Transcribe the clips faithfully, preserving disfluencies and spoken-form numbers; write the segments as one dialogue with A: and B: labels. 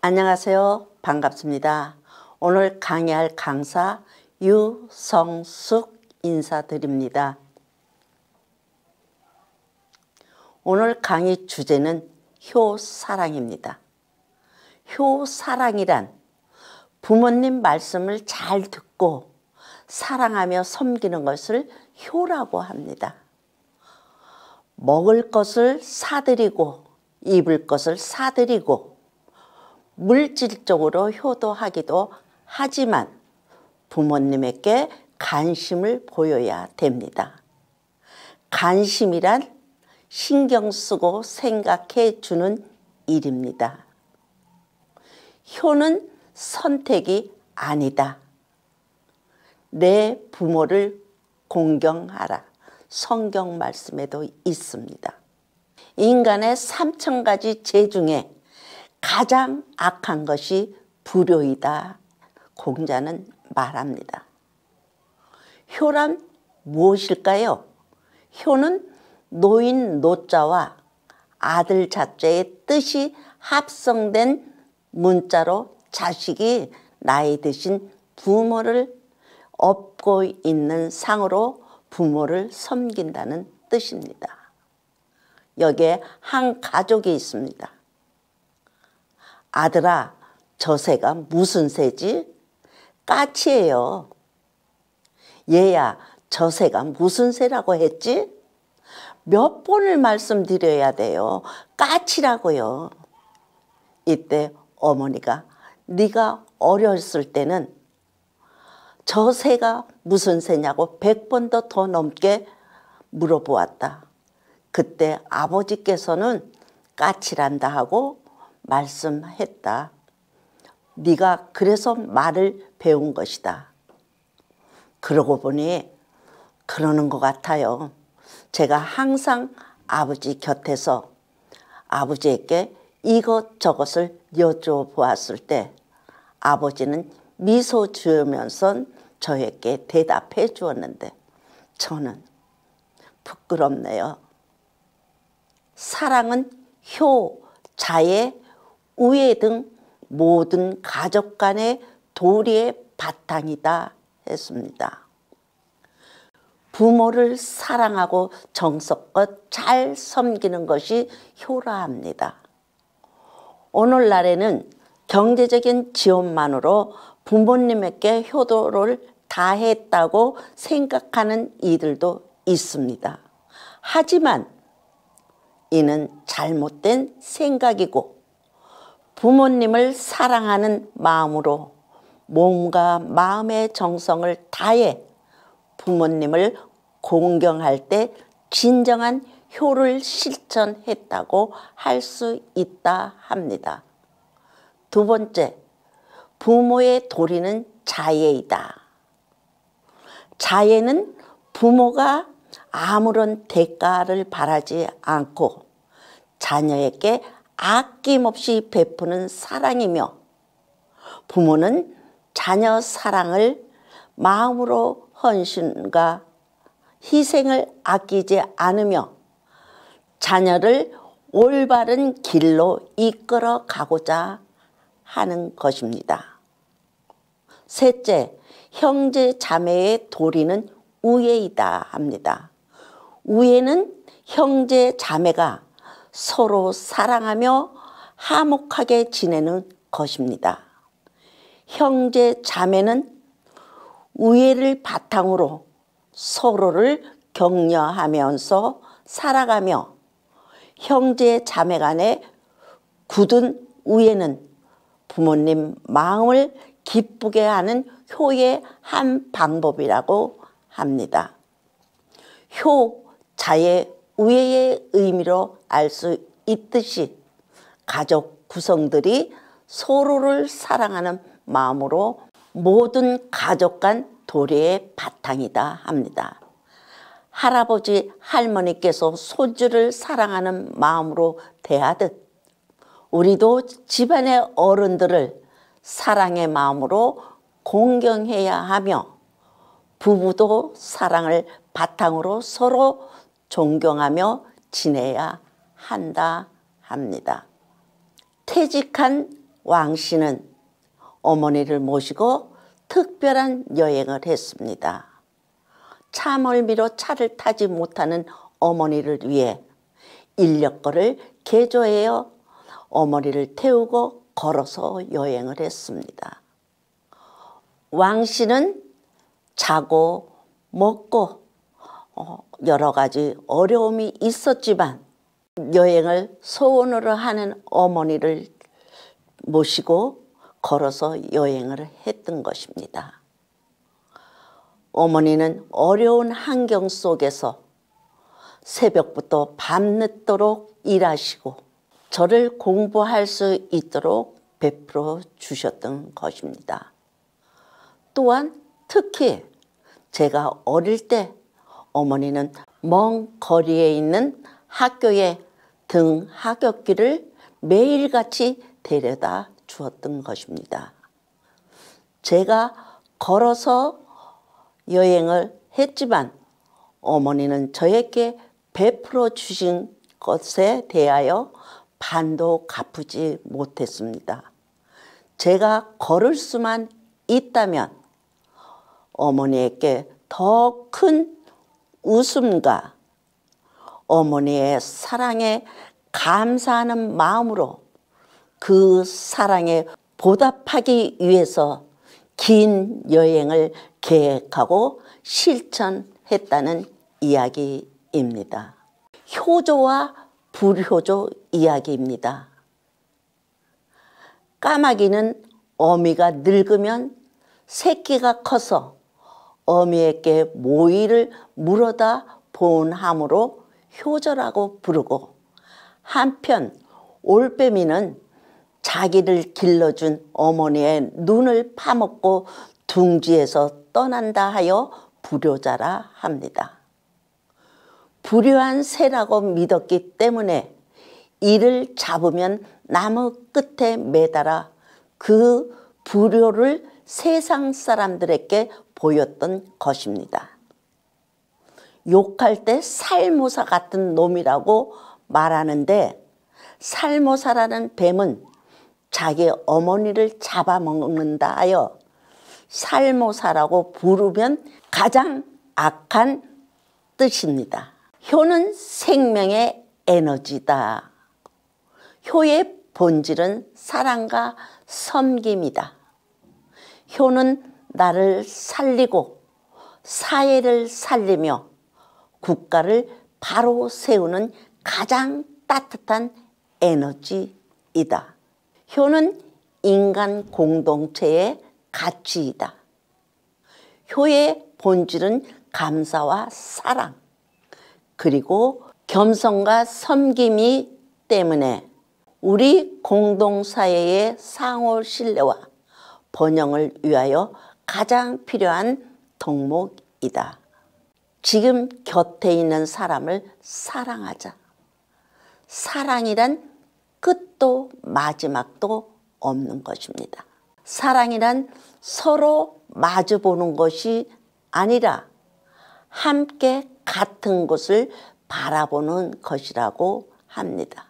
A: 안녕하세요. 반갑습니다. 오늘 강의할 강사 유성숙 인사드립니다. 오늘 강의 주제는 효사랑입니다. 효사랑이란 부모님 말씀을 잘 듣고 사랑하며 섬기는 것을 효라고 합니다. 먹을 것을 사드리고 입을 것을 사드리고 물질적으로 효도하기도 하지만 부모님에게 관심을 보여야 됩니다. 관심이란 신경 쓰고 생각해 주는 일입니다. 효는 선택이 아니다. 내 부모를 공경하라. 성경 말씀에도 있습니다. 인간의 삼천 가지 죄 중에 가장 악한 것이 불효이다. 공자는 말합니다. 효란 무엇일까요? 효는 노인 노자와 아들 자자의 뜻이 합성된 문자로 자식이 나이 드신 부모를 업고 있는 상으로 부모를 섬긴다는 뜻입니다. 여기에 한 가족이 있습니다. 아들아, 저 새가 무슨 새지? 까치예요. 얘야, 저 새가 무슨 새라고 했지? 몇 번을 말씀드려야 돼요. 까치라고요. 이때 어머니가 네가 어렸을 때는 저 새가 무슨 새냐고 백 번도 더 넘게 물어보았다. 그때 아버지께서는 까치란다 하고 말씀했다. 네가 그래서 말을 배운 것이다. 그러고 보니 그러는 것 같아요. 제가 항상 아버지 곁에서 아버지에게 이것저것을 여쭤보았을 때 아버지는 미소 지으면서 저에게 대답해 주었는데 저는 부끄럽네요. 사랑은 효, 자애, 우애 등 모든 가족 간의 도리의 바탕이다 했습니다. 부모를 사랑하고 정성껏 잘 섬기는 것이 효라 합니다. 오늘날에는 경제적인 지원만으로 부모님에게 효도를 다했다고 생각하는 이들도 있습니다. 하지만 이는 잘못된 생각이고 부모님을 사랑하는 마음으로 몸과 마음의 정성을 다해 부모님을 공경할 때 진정한 효를 실천했다고 할 수 있다 합니다. 두 번째, 부모의 도리는 자애이다. 자애는 부모가 아무런 대가를 바라지 않고 자녀에게 아낌없이 베푸는 사랑이며 부모는 자녀 사랑을 마음으로 헌신과 희생을 아끼지 않으며 자녀를 올바른 길로 이끌어 가고자 하는 것입니다. 셋째, 형제 자매의 도리는 우애이다 합니다. 우애는 형제 자매가 서로 사랑하며 화목하게 지내는 것입니다. 형제 자매는 우애를 바탕으로 서로를 격려하면서 살아가며 형제 자매 간의 굳은 우애는 부모님 마음을 기쁘게 하는 효의 한 방법이라고 합니다. 효, 자애, 우애의 의미로 알 수 있듯이 가족 구성들이 서로를 사랑하는 마음으로 모든 가족 간 도리의 바탕이다 합니다. 할아버지, 할머니께서 손주를 사랑하는 마음으로 대하듯 우리도 집안의 어른들을 사랑의 마음으로 공경해야 하며 부부도 사랑을 바탕으로 서로 존경하며 지내야 한다 합니다. 퇴직한 왕 씨는 어머니를 모시고 특별한 여행을 했습니다. 차멀미로 차를 타지 못하는 어머니를 위해 인력거를 개조하여 어머니를 태우고 걸어서 여행을 했습니다. 왕 씨는 자고 먹고 여러 가지 어려움이 있었지만 여행을 소원으로 하는 어머니를 모시고 걸어서 여행을 했던 것입니다. 어머니는 어려운 환경 속에서 새벽부터 밤늦도록 일하시고 저를 공부할 수 있도록 베풀어 주셨던 것입니다. 또한 특히 제가 어릴 때 어머니는 먼 거리에 있는 학교에 등하굣길을 매일같이 데려다 주었던 것입니다. 제가 걸어서 여행을 했지만 어머니는 저에게 베풀어 주신 것에 대하여 반도 갚지 못했습니다. 제가 걸을 수만 있다면 어머니에게 더 큰 웃음과 어머니의 사랑에 감사하는 마음으로 그 사랑에 보답하기 위해서 긴 여행을 계획하고 실천했다는 이야기입니다. 효조와 불효조 이야기입니다. 까마귀는 어미가 늙으면 새끼가 커서 어미에게 모이를 물어다 본함으로 효조라고 부르고, 한편 올빼미는 자기를 길러준 어머니의 눈을 파먹고 둥지에서 떠난다 하여 불효자라 합니다. 불효한 새라고 믿었기 때문에 이를 잡으면 나무 끝에 매달아 그 불효를 세상 사람들에게 보였던 것입니다. 욕할 때 살모사 같은 놈이라고 말하는데, 살모사라는 뱀은 자기 어머니를 잡아먹는다 하여 살모사라고 부르면 가장 악한 뜻입니다. 효는 생명의 에너지다. 효의 본질은 사랑과 섬김이다. 효는 나를 살리고 사회를 살리며 국가를 바로 세우는 가장 따뜻한 에너지이다. 효는 인간 공동체의 가치이다. 효의 본질은 감사와 사랑, 그리고 겸손과 섬김이 때문에 우리 공동사회의 상호 신뢰와 번영을 위하여 가장 필요한 덕목이다. 지금 곁에 있는 사람을 사랑하자. 사랑이란 끝도 마지막도 없는 것입니다. 사랑이란 서로 마주보는 것이 아니라 함께 같은 곳을 바라보는 것이라고 합니다.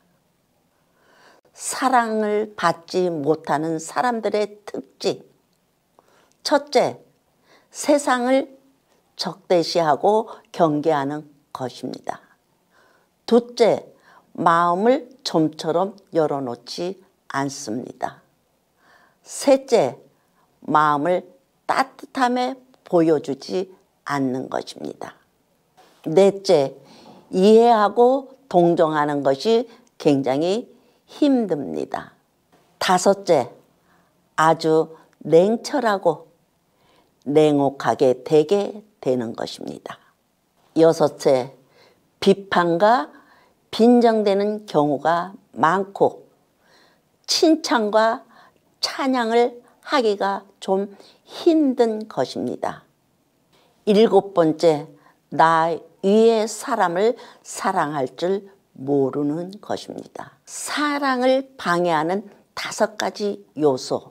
A: 사랑을 받지 못하는 사람들의 특징. 첫째, 세상을 적대시하고 경계하는 것입니다. 둘째, 마음을 좀처럼 열어놓지 않습니다. 셋째, 마음을 따뜻함에 보여주지 않는 것입니다. 넷째, 이해하고 동정하는 것이 굉장히 힘듭니다. 다섯째, 아주 냉철하고 냉혹하게 되게 되는 것입니다. 여섯째, 비판과 빈정되는 경우가 많고 칭찬과 찬양을 하기가 좀 힘든 것입니다. 일곱 번째, 나 위의 사람을 사랑할 줄 모르는 것입니다. 사랑을 방해하는 다섯 가지 요소.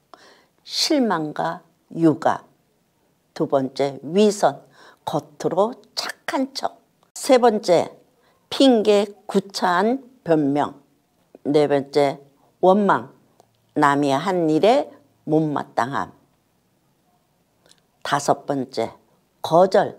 A: 실망과 유감. 두 번째, 위선, 겉으로 착한 척. 세 번째, 핑계, 구차한 변명. 네 번째, 원망, 남이 한 일에 못마땅함. 다섯 번째, 거절.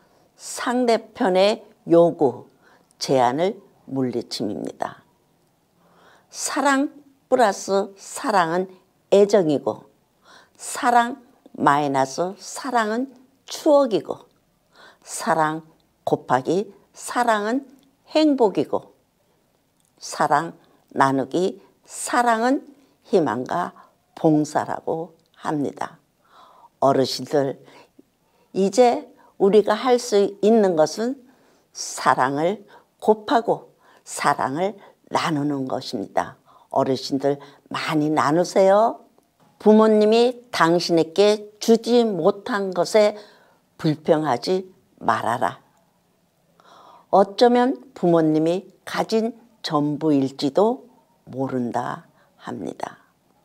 A: 상대편의 요구, 제안을 물리침입니다. 사랑 플러스 사랑은 애정이고, 사랑 마이너스 사랑은 추억이고, 사랑 곱하기 사랑은 행복이고, 사랑 나누기 사랑은 희망과 봉사라고 합니다. 어르신들, 이제 우리가 할 수 있는 것은 사랑을 곱하고 사랑을 나누는 것입니다. 어르신들 많이 나누세요. 부모님이 당신에게 주지 못한 것에 불평하지 말아라. 어쩌면 부모님이 가진 전부일지도 모른다 합니다.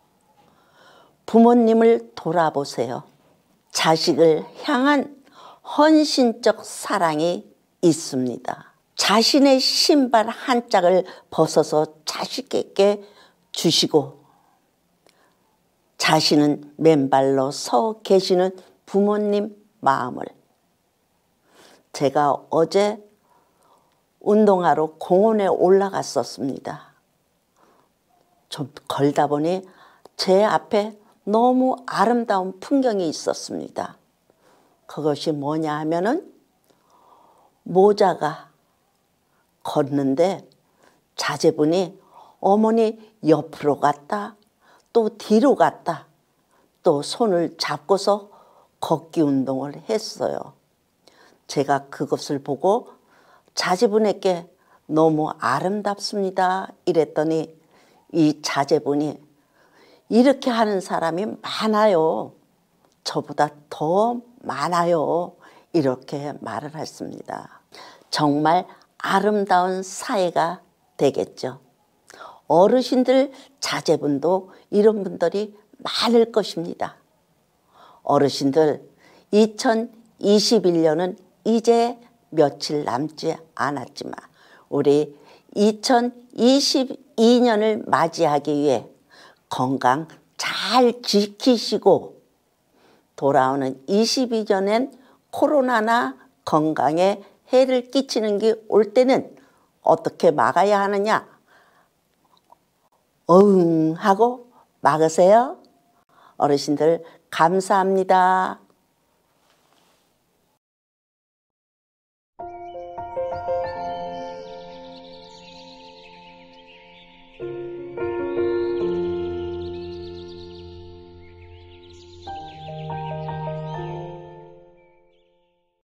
A: 부모님을 돌아보세요. 자식을 향한 헌신적 사랑이 있습니다. 자신의 신발 한 짝을 벗어서 자식에게 주시고, 자신은 맨발로 서 계시는 부모님 마음을. 제가 어제 운동하러 공원에 올라갔었습니다. 좀 걸다 보니 제 앞에 너무 아름다운 풍경이 있었습니다. 그것이 뭐냐 하면은 모자가 걷는데 자제분이 어머니 옆으로 갔다 또 뒤로 갔다 또 손을 잡고서 걷기 운동을 했어요. 제가 그것을 보고 자제분에게 너무 아름답습니다 이랬더니 이 자제분이 이렇게 하는 사람이 많아요. 저보다 더 많아요. 이렇게 말을 했습니다. 정말 아름다운 사회가 되겠죠. 어르신들 자제분도 이런 분들이 많을 것입니다. 어르신들, 이천이십일 년은 이제 며칠 남지 않았지만 우리 이천이십이 년을 맞이하기 위해 건강 잘 지키시고 돌아오는 이십이 년엔 코로나나 건강에 해를 끼치는 게 올 때는 어떻게 막아야 하느냐? 어흥 하고 막으세요. 어르신들 감사합니다.